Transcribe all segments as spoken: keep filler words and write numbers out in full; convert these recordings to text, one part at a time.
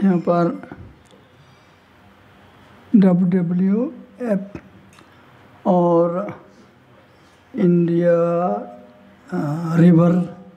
यहाँ पर W W F और इंडिया रिवर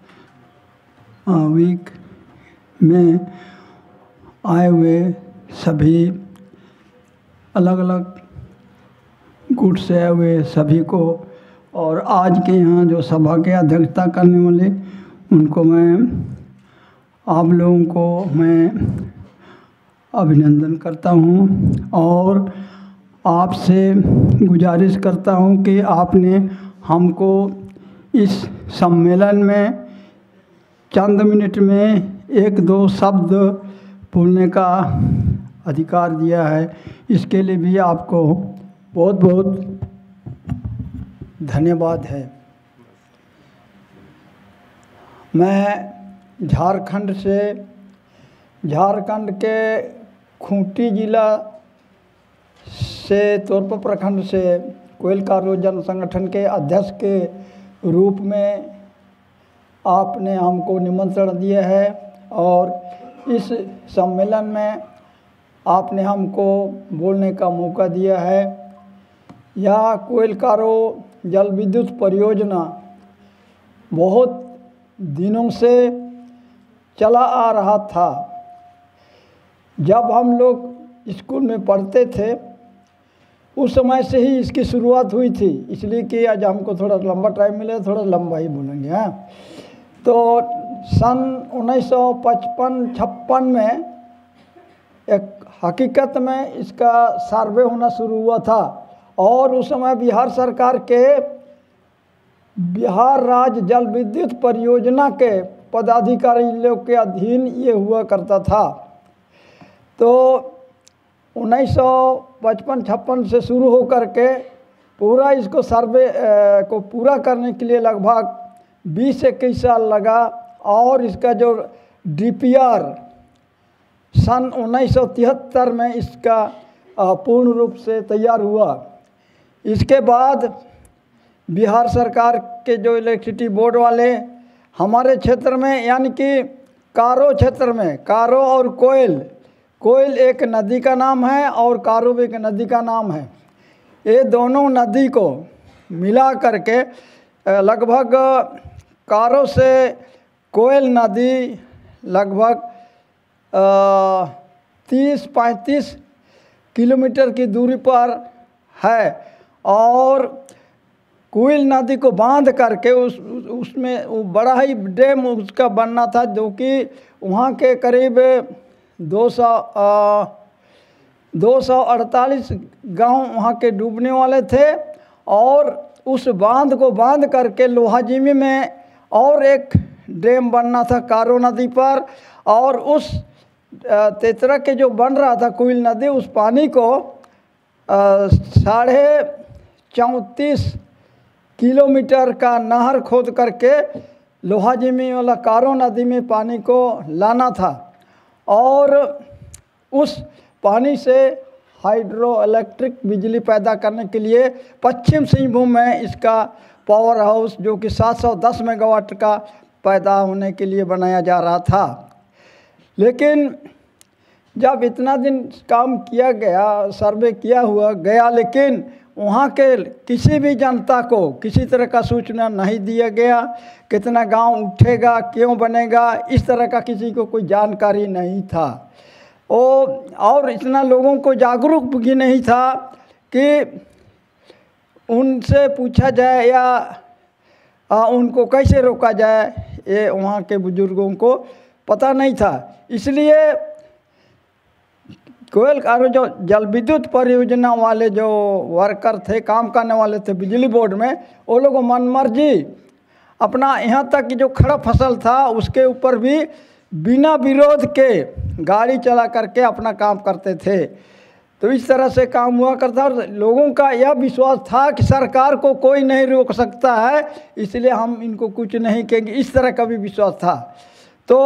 वीक में आए हुए सभी अलग अलग गुट से आए हुए सभी को और आज के यहाँ जो सभा के अध्यक्षता करने वाले उनको मैं आप लोगों को मैं अभिनंदन करता हूँ और आपसे गुजारिश करता हूँ कि आपने हमको इस सम्मेलन में चंद मिनट में एक दो शब्द बोलने का अधिकार दिया है। इसके लिए भी आपको बहुत बहुत धन्यवाद है। मैं झारखंड से झारखंड के खूंटी जिला से तोरपा प्रखंड से कोयल कारो जन संगठन के अध्यक्ष के रूप में आपने हमको निमंत्रण दिया है और इस सम्मेलन में आपने हमको बोलने का मौका दिया है। यह कोयल कारो जल विद्युत परियोजना बहुत दिनों से चला आ रहा था। जब हम लोग स्कूल में पढ़ते थे उस समय से ही इसकी शुरुआत हुई थी, इसलिए कि आज हमको थोड़ा लंबा टाइम मिले, थोड़ा लंबा ही बोलेंगे। हाँ, तो सन उन्नीस सौ पचपन छप्पन में एक हकीकत में इसका सर्वे होना शुरू हुआ था और उस समय बिहार सरकार के बिहार राज्य जल विद्युत परियोजना के पदाधिकारी लोग के अधीन ये हुआ करता था। तो उन्नीस सौ पचपन छप्पन से शुरू होकर के पूरा इसको सर्वे को पूरा करने के लिए लगभग बीस से इक्कीस साल लगा और इसका जो डीपीआर सन उन्नीस सौ तिहत्तर में इसका पूर्ण रूप से तैयार हुआ। इसके बाद बिहार सरकार के जो इलेक्ट्रिसिटी बोर्ड वाले हमारे क्षेत्र में यानी कि कारो क्षेत्र में, कारो और कोयल, कोयल एक नदी का नाम है और कारो भी एक नदी का नाम है। ये दोनों नदी को मिला करके लगभग कारो से कोयल नदी लगभग तीस पैंतीस किलोमीटर की दूरी पर है और कोयल नदी को बांध करके उस उसमें वो बड़ा ही डैम उसका बनना था जो कि वहाँ के करीब दो सौ दो सौ अड़तालीस गाँव वहाँ के डूबने वाले थे और उस बांध को बांध करके लोहाजीमी में और एक डैम बनना था कारो नदी पर और उस तेतरा के जो बन रहा था कोयल नदी उस पानी को साढ़े चौंतीस किलोमीटर का नहर खोद करके लोहाजीमी वाला कारो नदी में पानी को लाना था और उस पानी से हाइड्रो इलेक्ट्रिक बिजली पैदा करने के लिए पश्चिम सिंहभूम में इसका पावर हाउस जो कि सात सौ दस मेगावाट का पैदा होने के लिए बनाया जा रहा था। लेकिन जब इतना दिन काम किया गया, सर्वे किया हुआ गया, लेकिन वहाँ के किसी भी जनता को किसी तरह का सूचना नहीं दिया गया। कितना गांव उठेगा, क्यों बनेगा, इस तरह का किसी को कोई जानकारी नहीं था। ओ और इतना लोगों को जागरूक भी नहीं था कि उनसे पूछा जाए या आ, उनको कैसे रोका जाए, ये वहाँ के बुजुर्गों को पता नहीं था। इसलिए कोयल कारो जो जल विद्युत परियोजना वाले जो वर्कर थे, काम करने वाले थे बिजली बोर्ड में, वो लोग मनमर्जी अपना यहाँ तक कि जो खड़ा फसल था उसके ऊपर भी बिना विरोध के गाड़ी चला करके अपना काम करते थे। तो इस तरह से काम हुआ करता और लोगों का यह विश्वास था कि सरकार को कोई नहीं रोक सकता है, इसलिए हम इनको कुछ नहीं कहेंगे, इस तरह का भी विश्वास था। तो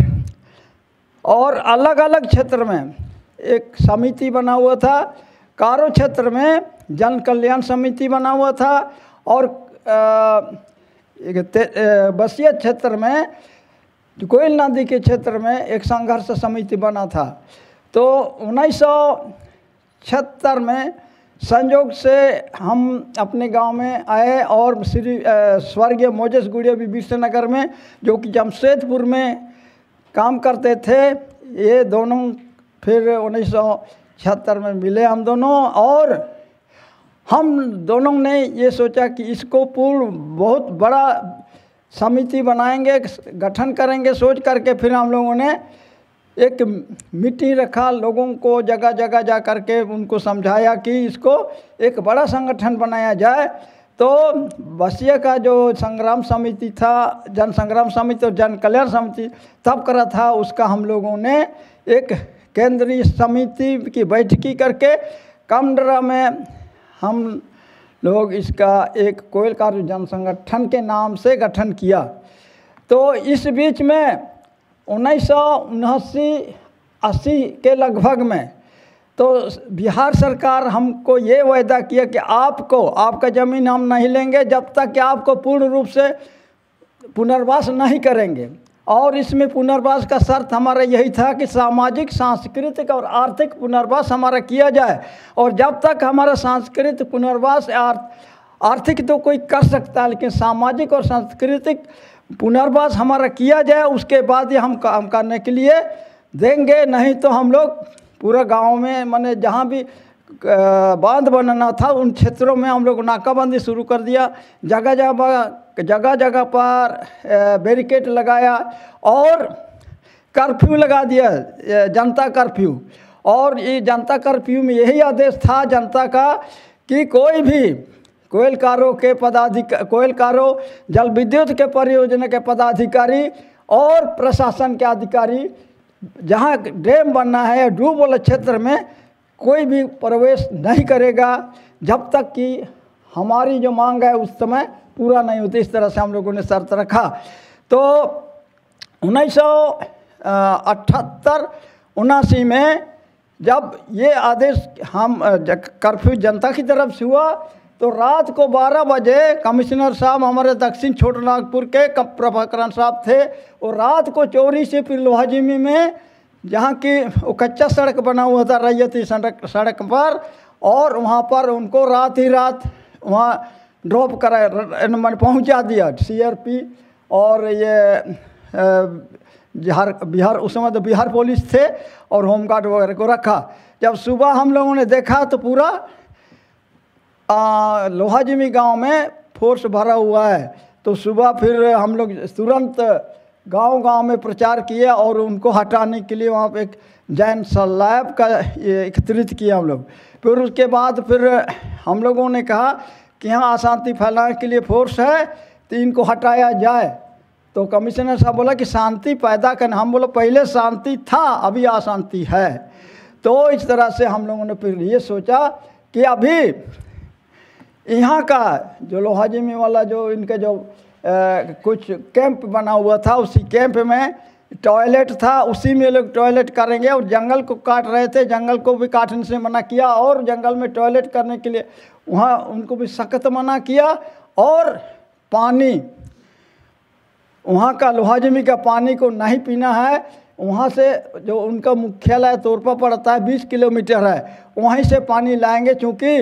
और अलग अलग क्षेत्र में एक समिति बना हुआ था। कारो क्षेत्र में जन कल्याण समिति बना हुआ था और बसिया क्षेत्र में कोयल नदी के क्षेत्र में एक संघर्ष समिति बना था। तो उन्नीस सौ छिहत्तर में संयोग से हम अपने गांव में आए और श्री स्वर्गीय मोजेस गुड़िया भी विश्वनगर में, जो कि जमशेदपुर में काम करते थे, ये दोनों फिर उन्नीस सौ छिहत्तर में मिले हम दोनों। और हम दोनों ने ये सोचा कि इसको पूर्ण बहुत बड़ा समिति बनाएंगे, गठन करेंगे सोच करके। फिर हम लोगों ने एक मीटिंग रखा, लोगों को जगह जगह जा कर के उनको समझाया कि इसको एक बड़ा संगठन बनाया जाए। तो बसिया का जो संग्राम समिति था, जन संग्राम समिति और जन कल्याण समिति तब करा था, उसका हम लोगों ने एक केंद्रीय समिति की बैठकी करके कामडरा में हम लोग इसका एक कोयल कार्य जन संगठन के नाम से गठन किया। तो इस बीच में उन्नीस सौ उनासी अस्सी के लगभग में तो बिहार सरकार हमको ये वायदा किया कि आपको आपका ज़मीन हम नहीं लेंगे जब तक कि आपको पूर्ण रूप से पुनर्वास नहीं करेंगे। और इसमें पुनर्वास का शर्त हमारा यही था कि सामाजिक, सांस्कृतिक और आर्थिक पुनर्वास हमारा किया जाए। और जब तक हमारा सांस्कृतिक पुनर्वास, आर्थिक तो कोई कर सकता है, लेकिन सामाजिक और सांस्कृतिक पुनर्वास हमारा किया जाए, उसके बाद ही हम काम करने के लिए देंगे। नहीं तो हम लोग पूरा गांव में, माने जहाँ भी बांध बनाना था उन क्षेत्रों में हम लोग नाकाबंदी शुरू कर दिया। जगह जगह जगह जगह पर बैरिकेड लगाया और कर्फ्यू लगा दिया, जनता कर्फ्यू। और ये जनता कर्फ्यू में यही आदेश था जनता का कि कोई भी कोयलकारों के पदाधिकारी, कोयलकारों जल विद्युत के परियोजना के पदाधिकारी और प्रशासन के अधिकारी, जहाँ डैम बनना है डूब वाले क्षेत्र में कोई भी प्रवेश नहीं करेगा जब तक कि हमारी जो मांग है उस समय पूरा नहीं होती। इस तरह से हम लोगों ने शर्त रखा। तो उन्नीस सौ अठहत्तर उनासी में जब ये आदेश हम कर्फ्यू जनता की तरफ से हुआ, तो रात को बारह बजे कमिश्नर साहब हमारे दक्षिण छोटानागपुर के प्रभाकरण साहब थे, और रात को चोरी से फिर लोहाजिमी में, जहाँ की वो कच्चा सड़क बना हुआ था रैयती सड़क सड़क पर, और वहाँ पर उनको रात ही रात वहाँ ड्रॉप करा मैंने पहुँचा दिया सीआरपी और ये बिहार बिहार उस समय तो बिहार पुलिस थे और होमगार्ड वगैरह को रखा। जब सुबह हम लोगों ने देखा तो पूरा लोहाजिमी गांव में फोर्स भरा हुआ है। तो सुबह फिर हम लोग तुरंत गांव-गांव में प्रचार किए और उनको हटाने के लिए वहाँ पे एक जैन सलाब का एकत्रित किया हम लोग। फिर उसके बाद फिर हम लोगों ने कहा कि यहाँ अशांति फैलाने के लिए फोर्स है तो इनको हटाया जाए। तो कमिश्नर साहब बोला कि शांति पैदा करना, हम बोला पहले शांति था अभी अशांति है। तो इस तरह से हम लोगों ने फिर ये सोचा कि अभी यहाँ का जो लोहाजिमी वाला जो इनका जो आ, कुछ कैंप बना हुआ था, उसी कैंप में टॉयलेट था, उसी में लोग टॉयलेट करेंगे। और जंगल को काट रहे थे, जंगल को भी काटने से मना किया और जंगल में टॉयलेट करने के लिए वहाँ उनको भी सख्त मना किया। और पानी, वहाँ का लोहाजिमी का पानी को नहीं पीना है। वहाँ से जो उनका मुख्यालय तोरपा पड़ता है बीस किलोमीटर है, वहीं से पानी लाएंगे, क्योंकि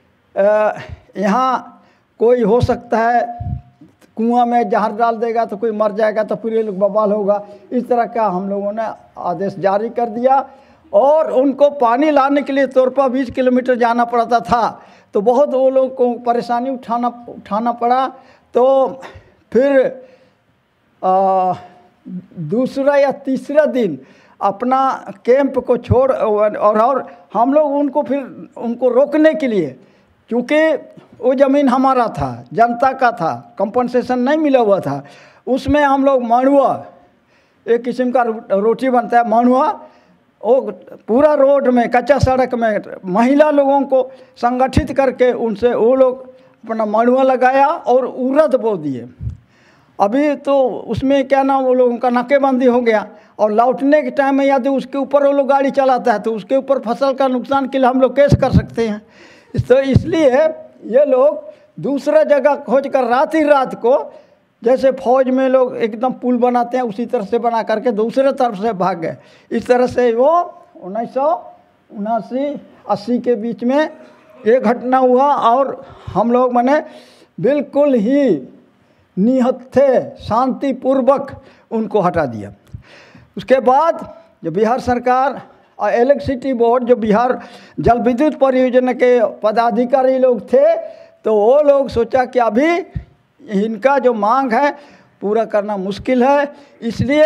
यहाँ कोई हो सकता है कुआं में जहर डाल देगा तो कोई मर जाएगा तो फिर ये लोग बवाल होगा। इस तरह का हम लोगों ने आदेश जारी कर दिया। और उनको पानी लाने के लिए तोरपा बीस किलोमीटर जाना पड़ता था, तो बहुत वो लोग को परेशानी उठाना उठाना पड़ा। तो फिर आ, दूसरा या तीसरा दिन अपना कैंप को छोड़ और, और हम लोग उनको फिर उनको रोकने के लिए, क्योंकि वो ज़मीन हमारा था, जनता का था, कंपनसेशन नहीं मिला हुआ था, उसमें हम लोग मांडुआ, एक किस्म का रोटी बनता है मांडुआ, वो पूरा रोड में कच्चा सड़क में महिला लोगों को संगठित करके उनसे वो लोग अपना मांडुआ लगाया और उड़द बो दिए। अभी तो उसमें क्या ना वो लोगों का नाकेबंदी हो गया, और लौटने के टाइम में यदि उसके ऊपर वो लोग गाड़ी चलाता है तो उसके ऊपर फसल का नुकसान के लिए हम लोग केस कर सकते हैं। तो इसलिए ये लोग दूसरा जगह खोज कर रात ही रात को जैसे फौज में लोग एकदम पुल बनाते हैं उसी तरह से बना करके दूसरे तरफ से भाग गए। इस तरह से वो उन्नीस सौ उनासी अस्सी के बीच में ये घटना हुआ और हम लोग मैंने बिल्कुल ही निहत्थे शांतिपूर्वक उनको हटा दिया। उसके बाद जो बिहार सरकार और इलेक्ट्रिसिटी बोर्ड, जो बिहार जल विद्युत परियोजना के पदाधिकारी लोग थे, तो वो लोग सोचा कि अभी इनका जो मांग है पूरा करना मुश्किल है, इसलिए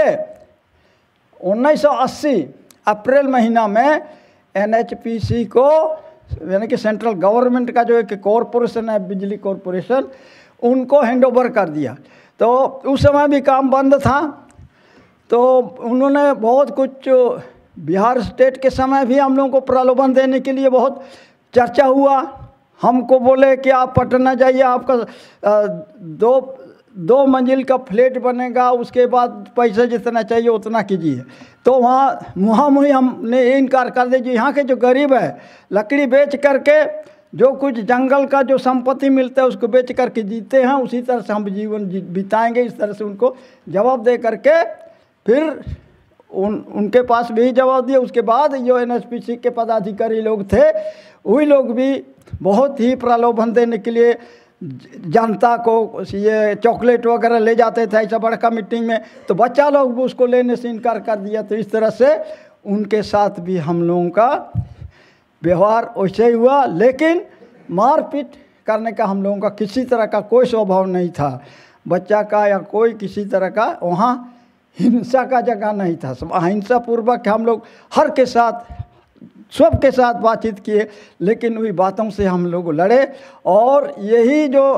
उन्नीस सौ अस्सी अप्रैल महीना में एन एच पी सी को, यानी कि सेंट्रल गवर्नमेंट का जो एक कॉरपोरेशन है बिजली कॉरपोरेशन, उनको हैंडओवर कर दिया। तो उस समय भी काम बंद था, तो उन्होंने बहुत कुछ, बिहार स्टेट के समय भी हम लोगों को प्रलोभन देने के लिए बहुत चर्चा हुआ। हमको बोले कि आप पटना जाइए, आपका दो दो मंजिल का फ्लैट बनेगा, उसके बाद पैसे जितना चाहिए उतना कीजिए। तो वहाँ मुँहा मुँही हमने इनकार कर दिया। यहाँ के जो गरीब है लकड़ी बेच करके जो कुछ जंगल का जो संपत्ति मिलता है उसको बेच करके जीते हैं, उसी तरह से हम जीवन बिताएंगे। इस तरह से उनको जवाब दे करके फिर उन उनके पास भी जवाब दिया। उसके बाद जो एन एच पी सी के पदाधिकारी लोग थे वही लोग भी बहुत ही प्रलोभन देने के लिए जनता को ये चॉकलेट वगैरह ले जाते थे ऐसा बड़का मीटिंग में, तो बच्चा लोग भी उसको लेने से इनकार कर दिया। तो इस तरह से उनके साथ भी हम लोगों का व्यवहार वैसे ही हुआ, लेकिन मारपीट करने का हम लोगों का किसी तरह का कोई स्वभाव नहीं था। बच्चा का या कोई किसी तरह का वहाँ हिंसा का जगह नहीं था। सब अहिंसा पूर्वक हम लोग हर के साथ सब के साथ बातचीत किए, लेकिन वही बातों से हम लोग लड़े। और यही जो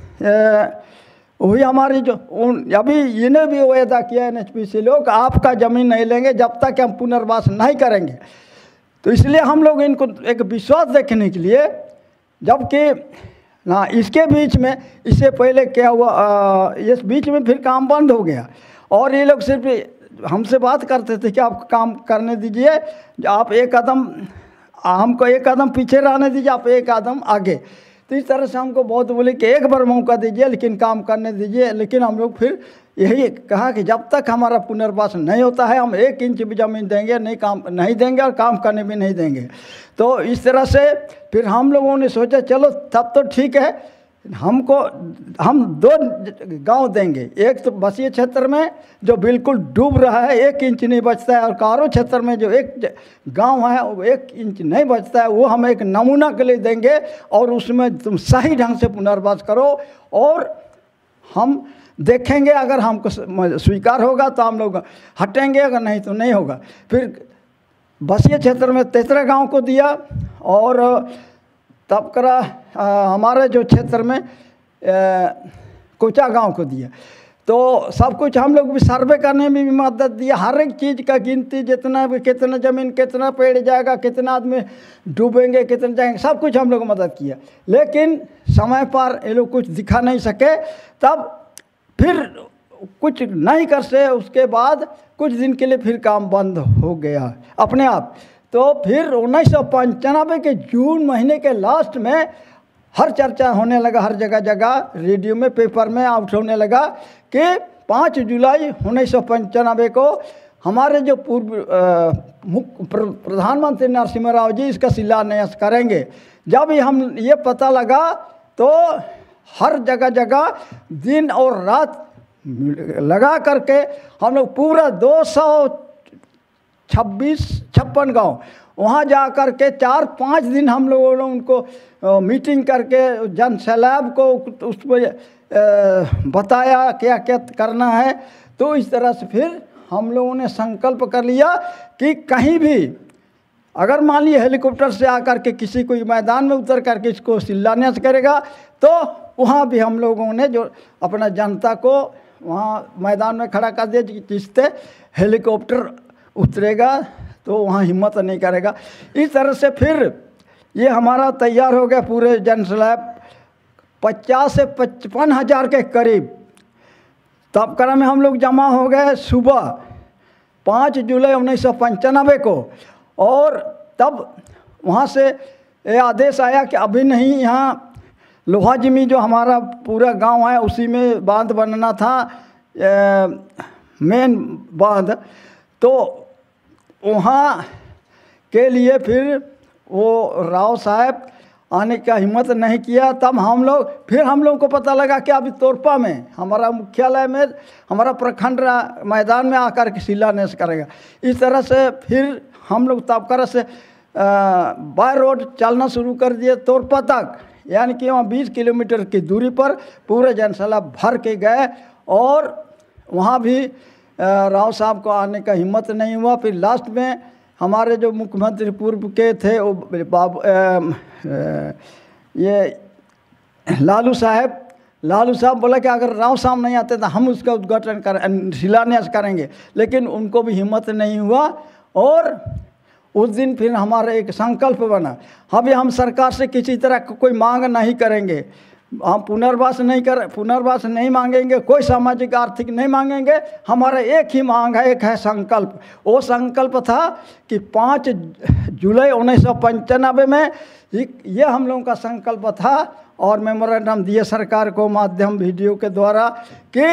वही हमारी जो उन अभी इन्हें भी वायदा किया एन एच पी सी लोग, आपका ज़मीन नहीं लेंगे जब तक हम पुनर्वास नहीं करेंगे। तो इसलिए हम लोग इनको एक विश्वास देखने के लिए, जबकि ना इसके बीच में इससे पहले क्या हुआ, आ, इस बीच में फिर काम बंद हो गया और ये लोग सिर्फ हमसे बात करते थे कि आप काम करने दीजिए, आप एक कदम हमको एक कदम पीछे रहने दीजिए, आप एक कदम आगे। तो इस तरह से हमको बहुत बोले कि एक बार मौका दीजिए लेकिन काम करने दीजिए। लेकिन हम लोग फिर यही कहा कि जब तक हमारा पुनर्वास नहीं होता है हम एक इंच भी ज़मीन देंगे नहीं, काम नहीं देंगे और काम करने भी नहीं देंगे। तो इस तरह से फिर हम लोगों ने सोचा चलो तब तो ठीक है, हमको हम दो गांव देंगे। एक तो बसिया क्षेत्र में जो बिल्कुल डूब रहा है, एक इंच नहीं बचता है, और कारो क्षेत्र में जो एक गांव है वो एक इंच नहीं बचता है, वो हम एक नमूना के लिए देंगे और उसमें तुम सही ढंग से पुनर्वास करो और हम देखेंगे। अगर हमको स्वीकार होगा तो हम लोग हटेंगे, अगर नहीं तो नहीं होगा। फिर बसिया क्षेत्र में तेतरा गाँव को दिया और तब करा हमारे जो क्षेत्र में कोचा गांव को दिया। तो सब कुछ हम लोग भी सर्वे करने में भी मदद दिया, हर एक चीज़ का गिनती, जितना भी कितना ज़मीन कितना पेड़ जाएगा, कितना आदमी डूबेंगे, कितने जाएंगे, सब कुछ हम लोग मदद किया। लेकिन समय पर ये लोग कुछ दिखा नहीं सके। तब फिर कुछ नहीं कर से उसके बाद कुछ दिन के लिए फिर काम बंद हो गया अपने आप। तो फिर उन्नीस सौ पंचानवे के जून महीने के लास्ट में हर चर्चा होने लगा, हर जगह जगह रेडियो में पेपर में आउट होने लगा कि पाँच जुलाई उन्नीस सौ पंचानवे को हमारे जो पूर्व प्रधानमंत्री नरसिम्हा राव जी इसका शिलान्यास करेंगे। जब ही हम ये पता लगा तो हर जगह जगह दिन और रात लगा करके हम लोग पूरा दो सौ छब्बीस छप्पन गाँव वहाँ जा कर के चार पाँच दिन हम लोगों ने उनको मीटिंग करके जन सैलाब को उस पर बताया क्या क्या करना है। तो इस तरह से फिर हम लोगों ने संकल्प कर लिया कि कहीं भी अगर मान लीजिए हेलीकॉप्टर से आकर के किसी को मैदान में उतर करके इसको शिलान्यास करेगा तो वहाँ भी हम लोगों ने जो अपना जनता को वहाँ मैदान में खड़ा कर दिया, जिससे हेलीकॉप्टर उतरेगा तो वहाँ हिम्मत नहीं करेगा। इस तरह से फिर ये हमारा तैयार हो गया पूरे जन सैलाब पचास से पचपन हज़ार के करीब। तब करा में हम लोग जमा हो गए सुबह पाँच जुलाई उन्नीस सौ पंचानवे को, और तब वहाँ से ये आदेश आया कि अभी नहीं यहाँ लोहाजिमी जो हमारा पूरा गांव है उसी में बांध बनना था, मेन बांध। तो वहाँ के लिए फिर वो राव साहब आने का हिम्मत नहीं किया। तब हम लोग फिर हम लोग को पता लगा कि अभी तोरपा में हमारा मुख्यालय में हमारा प्रखंड मैदान में आकर के शिलान्यास करेगा। इस तरह से फिर हम लोग तबकर से बाय रोड चलना शुरू कर दिए तोरपा तक, यानी कि वहाँ बीस किलोमीटर की दूरी पर पूरे जनसला भर के गए और वहाँ भी राव साहब को आने का हिम्मत नहीं हुआ। फिर लास्ट में हमारे जो मुख्यमंत्री पूर्व के थे वो बाबू ये लालू साहब लालू साहब बोला कि अगर राव साहब नहीं आते तो हम उसका उद्घाटन कर शिलान्यास करेंगे, लेकिन उनको भी हिम्मत नहीं हुआ। और उस दिन फिर हमारा एक संकल्प बना, अभी हम सरकार से किसी तरह का कोई मांग नहीं करेंगे, हम पुनर्वास नहीं कर पुनर्वास नहीं मांगेंगे, कोई सामाजिक आर्थिक नहीं मांगेंगे। हमारा एक ही मांग है, एक है संकल्प। वो संकल्प था कि पाँच जुलाई उन्नीस सौ पंचानबे में ये हम लोगों का संकल्प था और मेमोरेंडम दिए सरकार को माध्यम वीडियो के द्वारा कि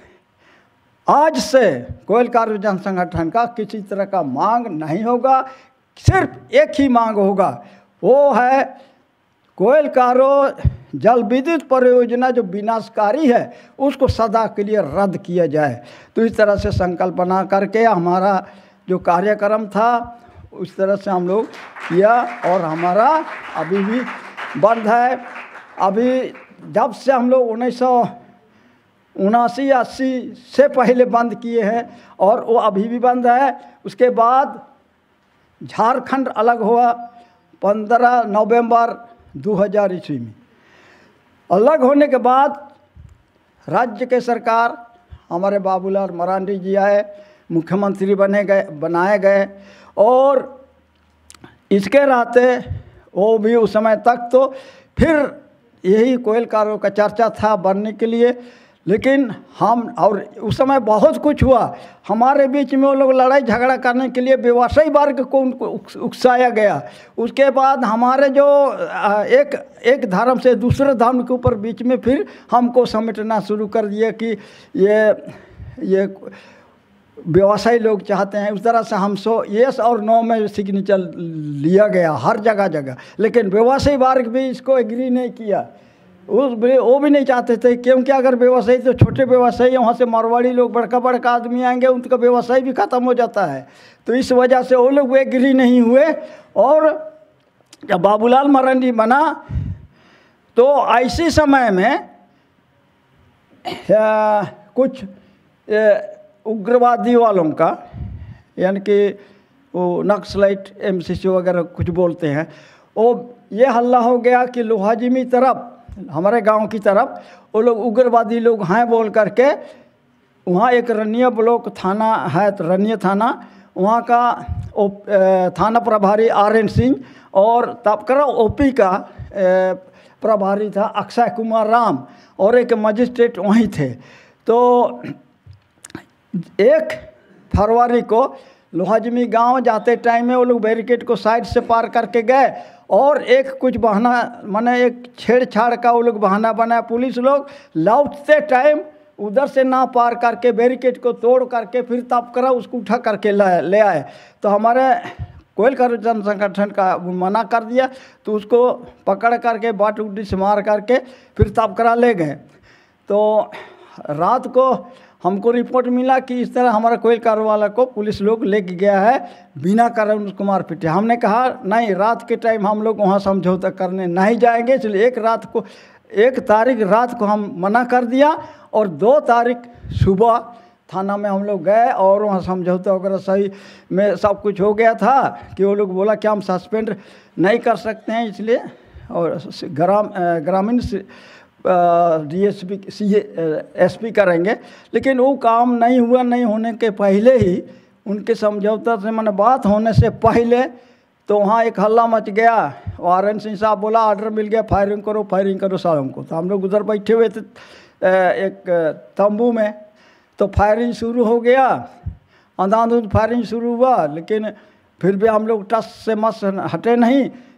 आज से कोयल कार्य जन संगठन का किसी तरह का मांग नहीं होगा, सिर्फ एक ही मांग होगा, वो है कोयल कारो जल विद्युत परियोजना जो विनाशकारी है उसको सदा के लिए रद्द किया जाए। तो इस तरह से संकल्प बना करके हमारा जो कार्यक्रम था उस तरह से हम लोग किया और हमारा अभी भी बंद है। अभी जब से हम लोग उन्नीस सौ उनासी अस्सी से पहले बंद किए हैं और वो अभी भी बंद है। उसके बाद झारखंड अलग हुआ पंद्रह नवंबर दो हज़ार ईस्वी में। अलग होने के बाद राज्य के सरकार हमारे बाबूलाल मरांडी जी आए, मुख्यमंत्री बने गए बनाए गए और इसके रहते वो भी उस समय तक तो फिर यही कोयल कारों का चर्चा था बनने के लिए। लेकिन हम और उस समय बहुत कुछ हुआ हमारे बीच में, वो लोग लड़ाई झगड़ा करने के लिए व्यवसायी वर्ग को उनको उकसाया गया। उसके बाद हमारे जो एक एक धर्म से दूसरे धर्म के ऊपर बीच में फिर हमको समेटना शुरू कर दिया कि ये ये व्यवसायी लोग चाहते हैं। उस तरह से हम सो येस और नो में सिग्नेचर लिया गया हर जगह जगह, लेकिन व्यवसायी वर्ग भी इसको एग्री नहीं किया। उस वो भी नहीं चाहते थे, क्योंकि अगर व्यवसायी तो छोटे व्यवसायी वहाँ से मारवाड़ी लोग बड़का बड़का आदमी आएंगे, उनका व्यवसाय भी ख़त्म हो जाता है। तो इस वजह से वो लोग एग्री नहीं हुए और जब बाबूलाल मरांडी बना तो ऐसे समय में आ, कुछ उग्रवादी वालों का, यानी कि वो नक्सलाइट एमसीसी वगैरह कुछ बोलते हैं, वो ये हल्ला हो गया कि लोहाजिमी तरफ हमारे गांव की तरफ वो लोग उग्रवादी लोग हैं बोल करके वहाँ एक रनिया ब्लॉक थाना है, तो रनिया थाना वहाँ का ओ, थाना प्रभारी आर एन सिंह और तबकरा ओपी का ए, प्रभारी था अक्षय कुमार राम और एक मजिस्ट्रेट वहीं थे। तो एक फरवरी को लोहाजिमी गांव जाते टाइम में वो लोग बैरिकेड को साइड से पार करके गए और एक कुछ बहाना माने एक छेड़छाड़ का वो लोग बहाना बनाया। पुलिस लोग लौटते टाइम उधर से ना पार करके बैरिकेड को तोड़ करके फिर तबकरा उसको उठा करके ले आए। तो हमारे कोयल कार्य जन संगठन का मना कर दिया, तो उसको पकड़ करके बाट उड्डी से मार करके फिर तबकरा ले गए। तो रात को हमको रिपोर्ट मिला कि इस तरह हमारा कोयल कार्य वाला को पुलिस लोग लेके गया है बिना कारण उसको मार पीटे। हमने कहा नहीं, रात के टाइम हम लोग वहाँ समझौता करने नहीं जाएंगे, इसलिए एक रात को एक तारीख रात को हम मना कर दिया और दो तारीख सुबह थाना में हम लोग गए और वहाँ समझौता वगैरह सही में सब कुछ हो गया था कि वो लोग बोला कि हम सस्पेंड नहीं कर सकते हैं, इसलिए और ग्राम ग्रामीण D S P C S P करेंगे। लेकिन वो काम नहीं हुआ। नहीं होने के पहले ही उनके समझौता से मैंने बात होने से पहले तो वहाँ एक हल्ला मच गया। आर एन सिंह साहब बोला ऑर्डर मिल गया, फायरिंग करो फायरिंग करो सालों को। तो हम लोग उधर बैठे हुए थे एक तंबू में, तो फायरिंग शुरू हो गया, अंधाधुंध फायरिंग शुरू हुआ। लेकिन फिर भी हम लोग टस से मस हटे नहीं।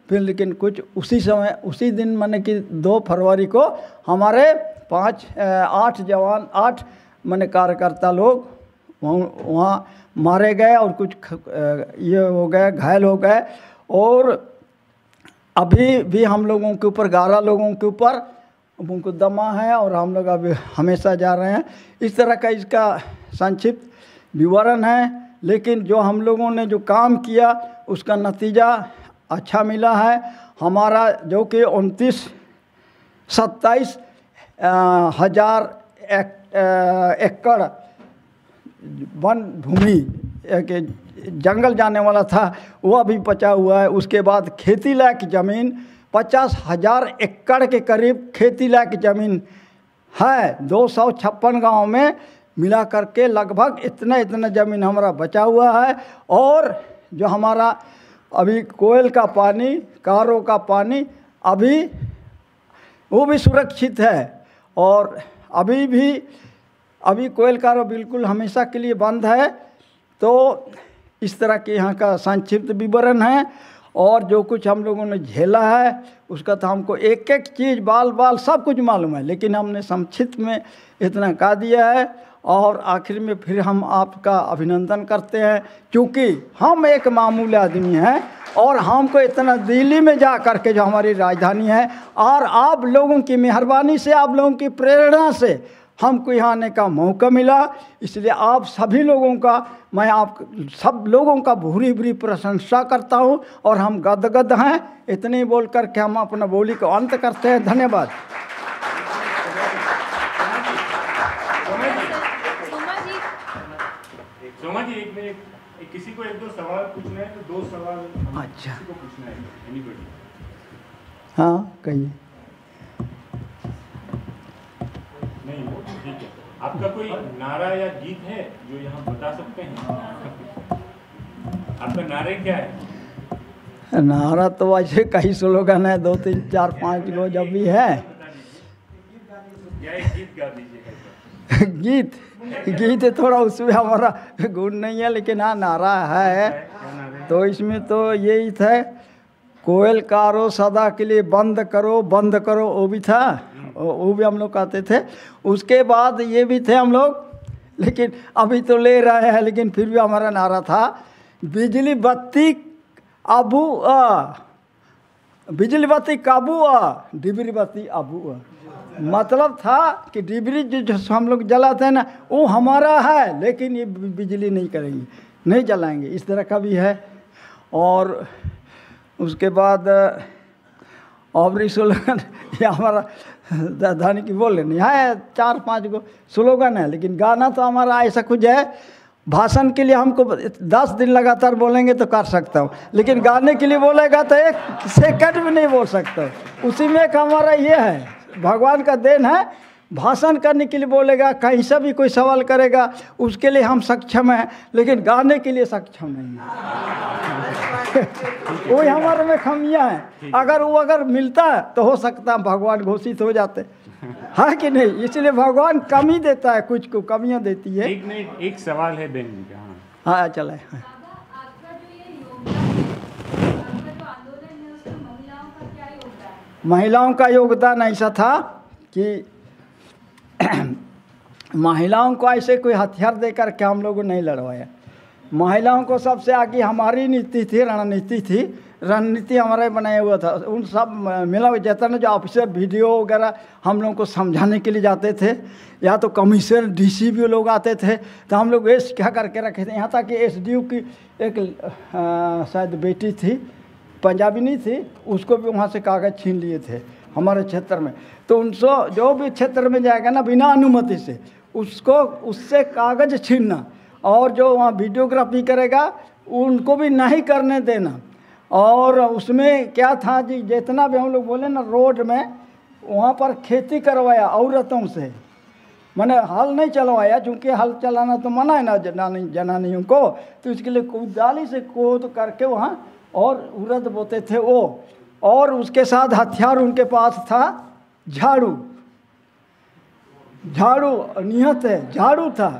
फिर लेकिन कुछ उसी समय उसी दिन माने कि दो फरवरी को हमारे पाँच आठ जवान आठ माने कार्यकर्ता लोग वहाँ मारे गए और कुछ ये हो गए, घायल हो गए। और अभी भी हम लोगों के ऊपर ग्यारह लोगों के ऊपर मुकदमा है और हम लोग अभी हमेशा जा रहे हैं। इस तरह का इसका संक्षिप्त विवरण है। लेकिन जो हम लोगों ने जो काम किया उसका नतीजा अच्छा मिला है। हमारा जो कि उनतीस सत्ताईस हजार एक, एकड़ वन भूमि के जंगल जाने वाला था वो अभी बचा हुआ है। उसके बाद खेती लायक ज़मीन पचास हजार एकड़ के करीब खेती लायक ज़मीन है। दो सौ छप्पन गाँव में मिला करके लगभग इतना इतना ज़मीन हमारा बचा हुआ है। और जो हमारा अभी कोयल का पानी, कारो का पानी अभी वो भी सुरक्षित है। और अभी भी अभी कोयल कारो बिल्कुल हमेशा के लिए बंद है। तो इस तरह के यहाँ का संक्षिप्त विवरण है। और जो कुछ हम लोगों ने झेला है उसका तो हमको एक एक चीज़ बाल बाल सब कुछ मालूम है, लेकिन हमने संक्षिप्त में इतना कह दिया है। और आखिर में फिर हम आपका अभिनंदन करते हैं, क्योंकि हम एक मामूली आदमी हैं और हमको इतना दिल्ली में जा कर के जो हमारी राजधानी है और आप लोगों की मेहरबानी से, आप लोगों की प्रेरणा से हमको यहाँ आने का मौका मिला। इसलिए आप सभी लोगों का, मैं आप सब लोगों का भूरी भूरी प्रशंसा करता हूँ और हम गदगद हैं। इतने ही बोल कर के हम अपना बोली को अंत करते हैं। धन्यवाद। सोमा जी, एक मिनट, किसी को एक दो सवाल पूछना है तो दो सवाल अच्छा किसी को पूछना है, एनीबॉडी। हाँ कहिए। नहीं वो ठीक है। आपका कोई नारा या गीत है जो यहाँ बता सकते हैं? आपका नारे क्या है? नारा तो ऐसे कई स्लोगन है, दो तीन चार पाँच गो जब भी है। या एक गीत गा दीजिए। गीत गीत थोड़ा उसमें हमारा गुण नहीं है, लेकिन हाँ नारा है। तो इसमें तो यही था, कोयल कारो सदा के लिए बंद करो बंद करो, वो भी था, वो भी हम लोग कहते थे। उसके बाद ये भी थे हम लोग, लेकिन अभी तो ले रहे हैं, लेकिन फिर भी हमारा नारा था, बिजली बत्ती अबू आ, बिजली बत्ती काबू आ, डिबरी बत्ती अबू आ। मतलब था कि डिबरी जो, जो हम लोग जलाते हैं ना वो हमारा है, लेकिन ये बिजली नहीं करेंगे, नहीं जलाएंगे, इस तरह का भी है। और उसके बाद और स्लोगन ये हमारा धानी की बोल नहीं है, चार पांच गो स्लोगन है, लेकिन गाना तो हमारा ऐसा कुछ है। भाषण के लिए हमको दस दिन लगातार बोलेंगे तो कर सकता हूँ, लेकिन गाने के लिए बोलेगा तो एक सेकंड भी नहीं बोल सकता। उसी में एक हमारा ये है, भगवान का देन है। भाषण करने के लिए बोलेगा, कहीं से भी कोई सवाल करेगा उसके लिए हम सक्षम हैं, लेकिन गाने के लिए सक्षम नहीं है। वही हमारे में खामियां हैं। अगर वो अगर मिलता है तो हो सकता है भगवान घोषित हो जाते, है कि नहीं? इसलिए भगवान कमी देता है, कुछ को कमियां देती है। एक मिनट, एक सवाल है बहन जी का। हाँ चले। महिलाओं का योगदान ऐसा था कि महिलाओं को ऐसे कोई हथियार देकर के हम लोगों ने नहीं लड़वाया। महिलाओं को सबसे आगे हमारी नीति थी, रणनीति थी, रणनीति हमारा बनाया हुआ था। उन सब मिला जितना जो ऑफिसर वीडियो वगैरह हम लोगों को समझाने के लिए जाते थे, या तो कमिश्नर डी सी भी लोग आते थे, तो हम लोग एस क्या करके रखे थे। यहाँ तक कि एस डी ओ की एक शायद बेटी थी, पंजाबी नहीं थी, उसको भी वहाँ से कागज़ छीन लिए थे हमारे क्षेत्र में। तो उनसे जो भी क्षेत्र में जाएगा ना बिना अनुमति से, उसको उससे कागज़ छीनना, और जो वहाँ वीडियोग्राफी करेगा उनको भी नहीं करने देना। और उसमें क्या था जी, जितना भी हम लोग बोले ना, रोड में वहाँ पर खेती करवाया औरतों से, मैंने हल नहीं चलवाया, क्योंकि हल चलाना तो मना है ना जनानी जनानियों को। तो इसके लिए कुदाली से खोद करके वहाँ और उड़द बोते थे वो, और उसके साथ हथियार उनके पास था झाड़ू, झाड़ू नियत है, झाड़ू था।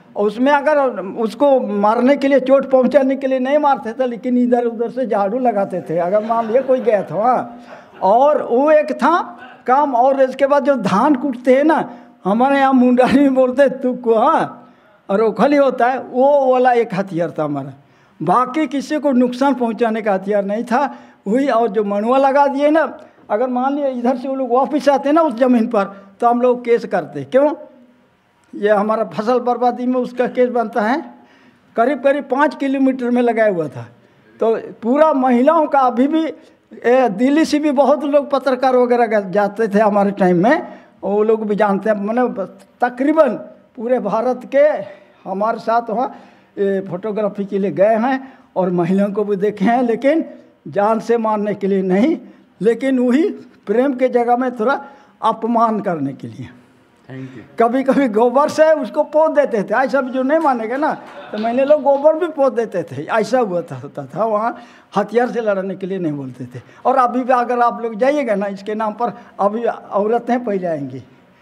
और उसमें अगर उसको मारने के लिए, चोट पहुंचाने के लिए नहीं मारते थे, लेकिन इधर उधर से झाड़ू लगाते थे अगर मान लिया कोई गया था वहाँ। और वो एक था काम। और इसके बाद जो धान कूटते हैं ना, हमारे यहाँ मुंडानी में बोलते तू को, हाँ, और ओखली होता है, वो वाला एक हथियार था हमारा। बाकी किसी को नुकसान पहुंचाने का हथियार नहीं था वही। और जो मनुआ लगा दिए ना, अगर मान लिया इधर से वो लोग वापिस आते ना उस ज़मीन पर, तो हम लोग केस करते। क्यों? ये हमारा फसल बर्बादी में उसका केस बनता है। करीब करीब पाँच किलोमीटर में लगाया हुआ था। तो पूरा महिलाओं का अभी भी ए, दिल्ली से भी बहुत लोग पत्रकार वगैरह जाते थे हमारे टाइम में, वो लोग भी जानते हैं। मैंने तकरीबन पूरे भारत के हमारे साथ वहाँ फोटोग्राफी के लिए गए हैं और महिलाओं को भी देखे हैं, लेकिन जान से मारने के लिए नहीं, लेकिन वही प्रेम के जगह में थोड़ा अपमान करने के लिए। Thank you. कभी कभी गोबर से उसको पोत देते थे। ऐसा भी जो नहीं मानेगा ना, तो मैंने लोग गोबर भी पोत देते थे। ऐसा हुआ था होता था वहाँ। हथियार से लड़ने के लिए नहीं बोलते थे। और अभी भी अगर आप लोग जाइएगा ना इसके नाम पर, अभी औरतें पहले आएंगी।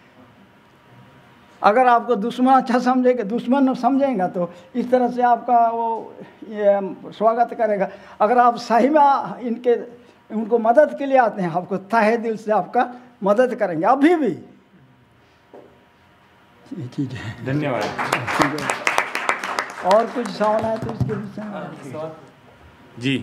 अगर आपको दुश्मन अच्छा समझेगा, दुश्मन समझेगा, तो इस तरह से आपका वो ये स्वागत करेगा। अगर आप सही में इनके उनको मदद के लिए आते हैं, आपको तहे दिल से आपका मदद करेंगे अभी भी। ये चीज़ है। धन्यवाद। और कुछ सवाल है तो इसके विषय में जी।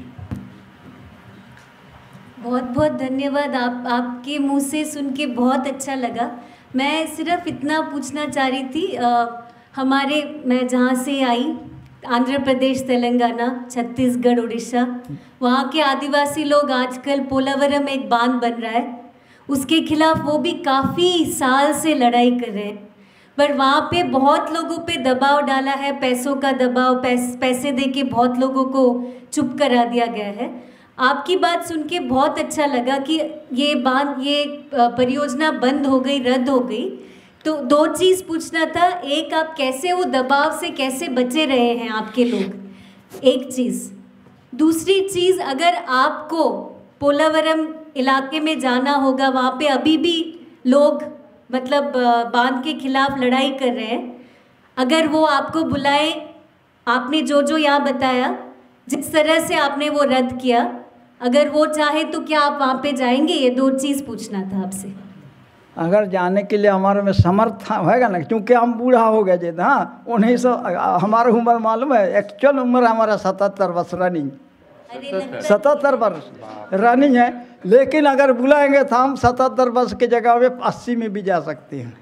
बहुत बहुत धन्यवाद। आप आपके मुंह से सुन के बहुत अच्छा लगा। मैं सिर्फ इतना पूछना चाह रही थी, आ, हमारे मैं जहाँ से आई, आंध्र प्रदेश, तेलंगाना, छत्तीसगढ़, उड़ीसा, वहाँ के आदिवासी लोग आजकल पोलावरम एक बांध बन रहा है, उसके खिलाफ वो भी काफ़ी साल से लड़ाई कर रहे हैं। पर वहाँ पे बहुत लोगों पे दबाव डाला है, पैसों का दबाव, पैस, पैसे दे के बहुत लोगों को चुप करा दिया गया है। आपकी बात सुन के बहुत अच्छा लगा कि ये बांध, ये परियोजना बंद हो गई, रद्द हो गई। तो दो चीज़ पूछना था। एक, आप कैसे वो दबाव से कैसे बचे रहे हैं आपके लोग, एक चीज़। दूसरी चीज़, अगर आपको पोलावरम इलाके में जाना होगा, वहाँ पे अभी भी लोग मतलब बांध के खिलाफ लड़ाई कर रहे हैं, अगर वो आपको बुलाए, आपने जो जो यहाँ बताया, जिस तरह से आपने वो रद्द किया, अगर वो चाहे तो क्या आप वहाँ पे जाएंगे? ये दो चीज़ पूछना था आपसे। अगर जाने के लिए हमारे में समर्थ होगा ना, क्योंकि हम बूढ़ा हो गए थे। हाँ, उन्हीं सौ हमारी उम्र मालूम है, एक्चुअल उम्र हमारा सतहत्तर वर्ष रनिंग, सतहत्तर वर्ष रनिंग है। लेकिन अगर बुलाएंगे तो हम सतहत्तर वर्ष की जगह में अस्सी में भी जा सकते हैं।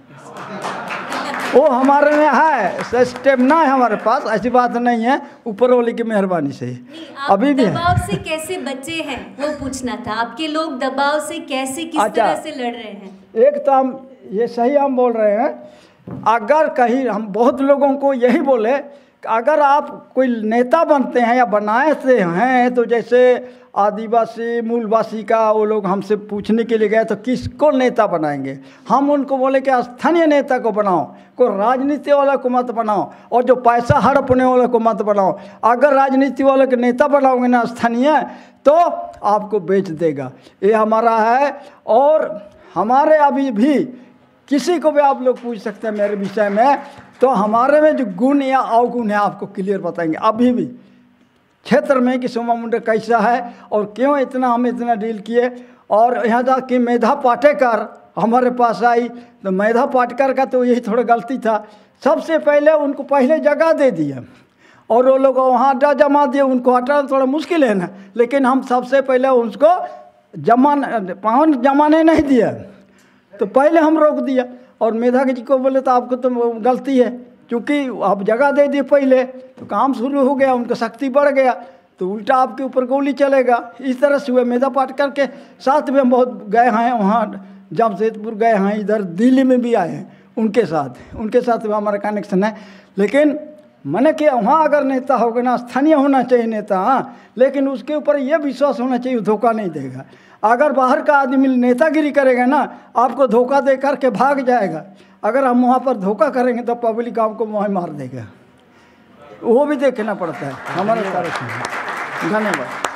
वो हमारे में है, स्टेमिना है हमारे पास, ऐसी बात नहीं है, ऊपर वाले की मेहरबानी से अभी भी। दबाव से कैसे बचे हैं वो पूछना था। आपके लोग दबाव से कैसे, किस अच्छा, तरह से लड़ रहे हैं? एक तो हम ये सही हम बोल रहे हैं, अगर कहीं हम बहुत लोगों को यही बोले, अगर आप कोई नेता बनते हैं या बनाए से हैं, तो जैसे आदिवासी मूलवासी का वो लोग हमसे पूछने के लिए गए तो किसको नेता बनाएंगे, हम उनको बोले कि स्थानीय नेता को बनाओ, कोई राजनीति वाला को मत बनाओ, और जो पैसा हड़पने वाले को मत बनाओ। अगर राजनीति वाले के नेता बनाओगे ना स्थानीय, तो आपको बेच देगा। ये हमारा है। और हमारे अभी भी किसी को भी आप लोग पूछ सकते हैं मेरे विषय में, तो हमारे में जो गुण या अवगुण है आपको क्लियर बताएंगे अभी भी क्षेत्र में कि सोमा मुंडा कैसा है और क्यों इतना हम इतना डील किए। और यहाँ तक कि मेधा पाटेकर हमारे पास आई, तो मेधा पाटेकर का तो यही थोड़ा गलती था, सबसे पहले उनको पहले जगह दे दिया और वो लोग वहाँ अड्डा जमा दिए, उनको हटाना थोड़ा मुश्किल है ना, लेकिन हम सबसे पहले उसको जमान पावन जमाने नहीं दिया, तो पहले हम रोक दिया। और मेधा जी को बोले तो आपको तो गलती है, क्योंकि आप जगह दे दिए पहले, तो काम शुरू हो गया, उनका शक्ति बढ़ गया, तो उल्टा आपके ऊपर गोली चलेगा। इस तरह से हुए। मेधा पाटेकर के साथ भी हम बहुत गए हैं, वहाँ जमशेदपुर गए हैं, इधर दिल्ली में भी आए हैं उनके साथ, उनके साथ भी हमारा कनेक्शन है। लेकिन मैंने कि वहाँ अगर नेता होगा ना, स्थानीय होना चाहिए नेता, हाँ, लेकिन उसके ऊपर यह विश्वास होना चाहिए धोखा नहीं देगा। अगर बाहर का आदमी नेतागिरी करेगा ना, आपको धोखा दे करके भाग जाएगा। अगर हम वहाँ पर धोखा करेंगे तो पब्लिक आपको वहाँ मार देगा, वो भी देखना पड़ता है हमारे तरफ से। धन्यवाद।